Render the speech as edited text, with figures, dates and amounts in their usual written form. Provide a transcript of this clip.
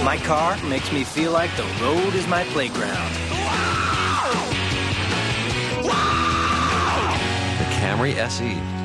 My car makes me feel like the road is my playground. The Camry SE.